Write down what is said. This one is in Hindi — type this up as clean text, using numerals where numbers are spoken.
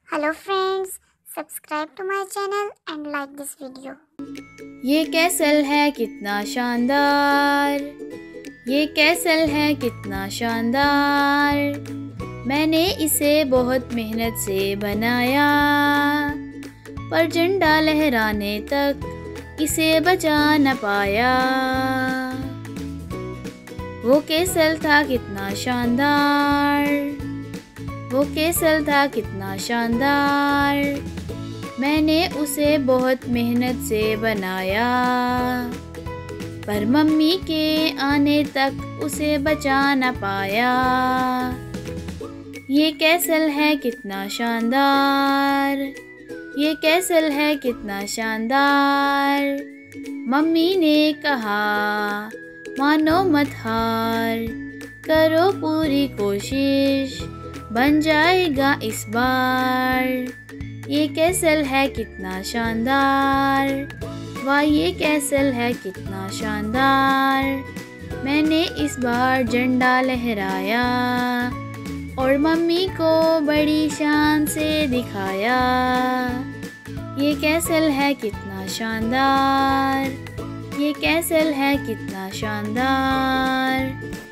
Hello friends, subscribe to my channel and like this video. ये कैसल है कितना शानदार, ये कैसल है कितना शानदार। मैंने इसे बहुत मेहनत से बनाया, पर झंडा लहराने तक इसे बचा न पाया। वो कैसल था कितना शानदार, वो कैसल था कितना शानदार। मैंने उसे बहुत मेहनत से बनाया, पर मम्मी के आने तक उसे बचा न पाया। ये कैसल है कितना शानदार, ये कैसल है कितना शानदार। मम्मी ने कहा मानो मत हार, करो पूरी कोशिश, बन जाएगा इस बार। ये कैसल है कितना शानदार, वाह ये कैसल है कितना शानदार। मैंने इस बार झंडा लहराया और मम्मी को बड़ी शान से दिखाया। ये कैसल है कितना शानदार, ये कैसल है कितना शानदार।